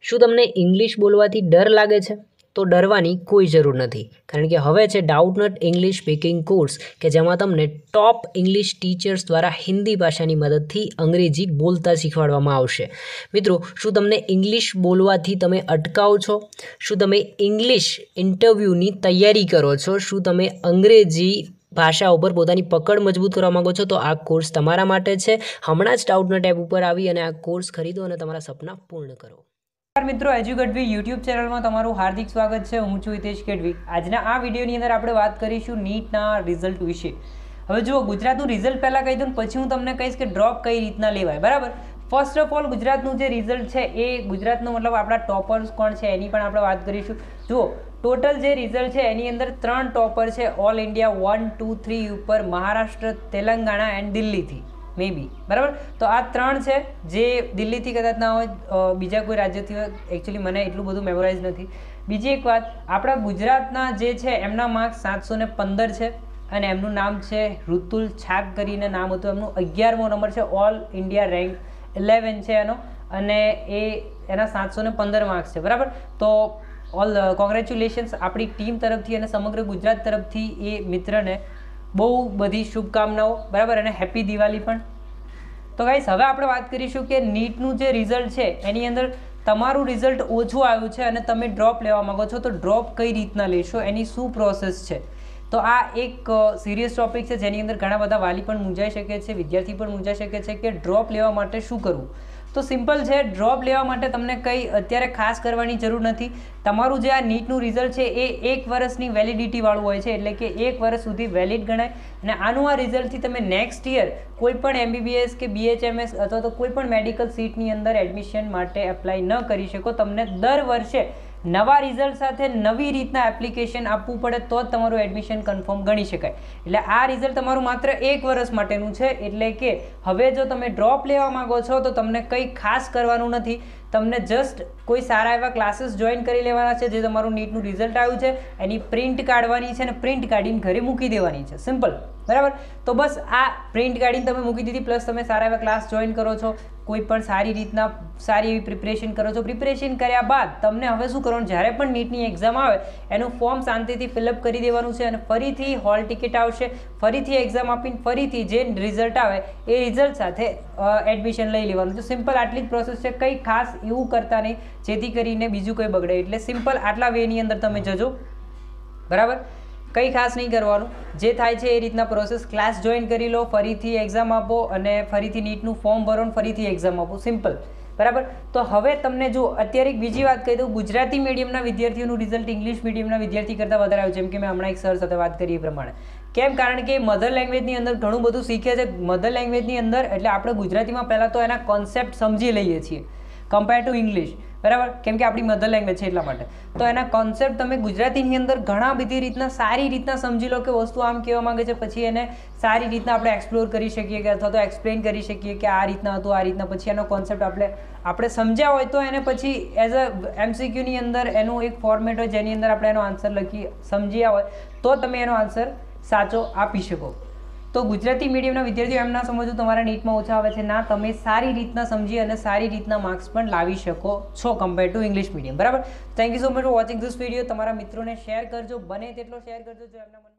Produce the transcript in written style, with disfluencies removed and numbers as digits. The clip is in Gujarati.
શું તમને ઇંગ્લિશ બોલવાથી ડર લાગે છે? તો ડરવાની કોઈ જરૂર નથી, કારણ કે હવે છે ડાઉટનટ ઇંગ્લિશ સ્પીકિંગ કોર્સ કે જેમાં તમને ટોપ ઇંગ્લિશ ટીચર્સ દ્વારા હિન્દી ભાષાની મદદથી અંગ્રેજી બોલતા શીખવાડવામાં આવશે. મિત્રો, શું તમને ઇંગ્લિશ બોલવાથી તમે અટકાવો છો? શું તમે ઇંગ્લિશ ઇન્ટરવ્યૂની તૈયારી કરો છો? શું તમે અંગ્રેજી ભાષા ઉપર પોતાની પકડ મજબૂત કરવા માંગો છો? તો આ કોર્સ તમારા માટે છે. હમણાં જ ડાઉટનટ એપ ઉપર આવી અને આ કોર્સ ખરીદો અને તમારા સપના પૂર્ણ કરો. મિત્રો, એજ્યુગઢવી યુટ્યુબ ચેનલમાં તમારું હાર્દિક સ્વાગત છે. હું છું હિતેશ ગઢવી. આજના આ વિડીયોની અંદર આપણે વાત કરીશું નીટના રિઝલ્ટ વિશે. હવે જુઓ, ગુજરાતનું રિઝલ્ટ પહેલાં કહી દઉં, પછી હું તમને કહીશ કે ડ્રોપ કઈ રીતના લેવાય. બરાબર. ફર્સ્ટ ઓફ ઓલ, ગુજરાતનું જે રિઝલ્ટ છે એ ગુજરાતનું મતલબ આપણા ટોપર્સ કોણ છે એની પણ આપણે વાત કરીશું. જુઓ, ટોટલ જે રિઝલ્ટ છે એની અંદર 3 ટોપર છે ઓલ ઇન્ડિયા 1, 2, 3 ઉપર, મહારાષ્ટ્ર, તેલંગાણા એન્ડ દિલ્હીથી મે બી. બરાબર. તો આ 3 છે જે દિલ્હીથી કદાચ ના હોય, બીજા કોઈ રાજ્યથી હોય. એકચ્યુઅલી મને એટલું બધું મેમોરાઇઝ નથી. બીજી એક વાત, આપણા ગુજરાતના જે છે એમના માર્ક્સ 715 છે અને એમનું નામ છે ઋતુલ છાગ કરીને નામ હતું એમનું. 11મો નંબર છે, ઓલ ઇન્ડિયા રેન્ક 11 છે એનો, અને એના 715 માર્ક્સ છે. બરાબર. તો ઓલ કોંગ્રેચ્યુલેશન્સ આપણી ટીમ તરફથી અને સમગ્ર ગુજરાત તરફથી એ મિત્રને બહુ બધી શુભકામનાઓ. બરાબર. અને હેપી દિવાળી પણ. તો ગાઈસ, હવે આપણે વાત કરીશું કે નીટનું જે રિઝલ્ટ છે એની અંદર તમારું રિઝલ્ટ ઓછું આવ્યું છે અને તમે ડ્રોપ લેવા માંગો છો, તો ડ્રોપ કઈ રીતના લેશો, એની શું પ્રોસેસ છે. તો આ એક સિરિયસ ટોપિક છે જેની અંદર ઘણા બધા વાલી પણ મૂંઝાઈ શકે છે, વિદ્યાર્થી પણ મૂંઝાઈ શકે છે કે ડ્રોપ લેવા માટે શું કરવું. તો સિમ્પલ છે, ડ્રોપ લેવા માટે તમને કંઈ અત્યારે ખાસ કરવાની જરૂર નથી. તમારું જે આ નીટનું રિઝલ્ટ છે એ 1 વર્ષની વેલિડિટીવાળું હોય છે, એટલે કે 1 વર્ષ સુધી વેલિડ ગણાય. અને આનું આ રિઝલ્ટથી તમે નેક્સ્ટ યર કોઈ પણ MBBS કે BHMS અથવા તો કોઈ પણ મેડિકલ સીટની અંદર એડમિશન માટે એપ્લાય ન કરી શકો. તમને દર વર્ષે નવા રિઝલ્ટ સાથે નવી રીતના એપ્લિકેશન આપવું પડે તો જ તમારું એડમિશન કન્ફર્મ ગણી શકાય. એટલે આ રિઝલ્ટ તમારું માત્ર 1 વર્ષ માટેનું છે. એટલે કે હવે જો તમે ડ્રોપ લેવા માંગો છો તો તમને કંઈ ખાસ કરવાનું નથી. તમને જસ્ટ કોઈ સારા એવા ક્લાસીસ જોઈન કરી લેવાના છે. જે તમારું નીટનું રિઝલ્ટ આવ્યું છે એની પ્રિન્ટ કાઢવાની છે અને પ્રિન્ટ કાઢીને ઘરે મૂકી દેવાની છે. સિમ્પલ. બરાબર. તો બસ આ પ્રિન્ટ કાઢીને તમે મૂકી દીધી, પ્લસ તમે સારા એવા ક્લાસ જોઈન કરો છો, કોઈ પણ સારી રીતના સારી એવી પ્રિપરેશન કરો છો. પ્રિપરેશન કર્યા બાદ તમને હવે શું કરવાનું, જ્યારે પણ નીટની એક્ઝામ આવે એનું ફોર્મ શાંતિથી ફિલઅપ કરી દેવાનું છે અને ફરીથી હોલ ટિકિટ આવશે, ફરીથી એક્ઝામ આપીને ફરીથી જે રિઝલ્ટ આવે એ રિઝલ્ટ સાથે એડમિશન લઈ લેવાનું છે. સિમ્પલ આટલી જ પ્રોસેસ છે. કંઈ ખાસ એવું કરતા નહીં જેથી કરીને બીજું કંઈ બગડે. એટલે સિમ્પલ આટલા વેની અંદર તમે જજો. બરાબર. કંઈ ખાસ નહીં કરવાનું. જે થાય છે એ રીતના પ્રોસેસ, ક્લાસ જોઈન કરી લો, ફરીથી એક્ઝામ આપો અને ફરીથી નીટનું ફોર્મ ભરો ને ફરીથી એક્ઝામ આપો. સિમ્પલ. બરાબર. તો હવે તમને જો અત્યારે એક બીજી વાત કહી દઉં, ગુજરાતી મીડિયમના વિદ્યાર્થીઓનું રિઝલ્ટ ઇંગ્લિશ મીડિયમના વિદ્યાર્થી કરતાં વધારે આવ્યું, જેમ કે મેં હમણાં એક સર સાથે વાત કરી એ પ્રમાણે. કેમ? કારણ કે મધર લેંગ્વેજની અંદર ઘણું બધું શીખે છે. મધર લેંગ્વેજની અંદર એટલે આપણે ગુજરાતીમાં પહેલાં તો એના કોન્સેપ્ટ સમજી લઈએ છીએ કમ્પેર ટુ ઇંગ્લિશ. બરાબર. કેમ કે આપણી મધર લેંગ્વેજ છે એટલા માટે. તો એના કોન્સેપ્ટ તમે ગુજરાતીની અંદર ઘણા બધી રીતના સારી રીતના સમજી લો કે વસ્તુ આમ કહેવા માંગે છે, પછી એને સારી રીતના આપણે એક્સપ્લોર કરી શકીએ કે અથવા તો એક્સપ્લેન કરી શકીએ કે આ રીતના હતું, આ રીતના. પછી એનો કોન્સેપ્ટ આપણે સમજ્યા હોય તો એને પછી એઝ અ MCQની અંદર એનું એક ફોર્મેટ હોય જેની અંદર આપણે એનો આન્સર લખી સમજ્યા હોય તો તમે એનો આન્સર સાચો આપી શકો. તો ગુજરાતી મીડિયમના વિદ્યાર્થીઓ એમ ના સમજવું તમારા નીટમાં ઓછા આવે છે. ના, તમે સારી રીતના સમજી અને સારી રીતના માર્ક્સ પણ લાવી શકો છો કમ્પેર ટુ ઇંગ્લિશ મીડિયમ. બરાબર. Thank you so much for watching this video. તમારા મિત્રોને શેર કરજો, બને તેટલો શેર કરજો જો એમના